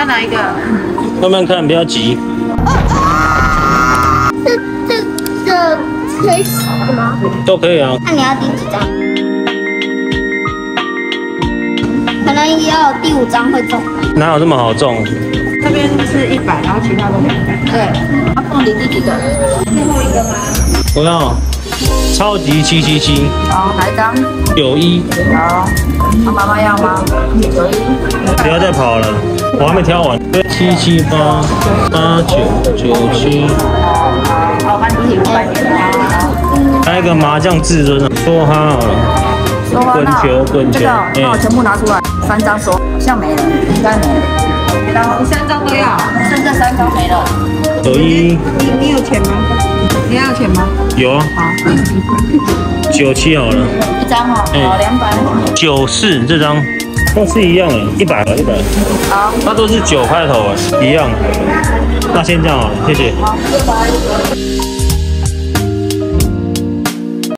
要哪一个？ 慢慢看，不要急。 这可以洗吗？ 都可以啊。 那你要第几张？可能要第5张会中。 哪有这么好中？ 这边是100，然后其他都200。对，他凤梨第几个？最后一个吗？ 我要超级777。 好，哪一张 91。 好，那妈妈要吗？91。 不要再跑了，我还没挑完。778、89、97。 好，班主席500点。 来一个麻将至尊啊，梭哈好了。滚球，滚球。 那我全部拿出来，3张说，好像没了，应该没了。然后3张都要，剩这3张没了。 91。 你有钱吗？你要钱吗？ 有啊。 好。 97好了。 1张哦，好200。 94这张。都是一样的，100了，100。 好， 它都是9开头，一样。那先这样好了，谢谢。 好，600。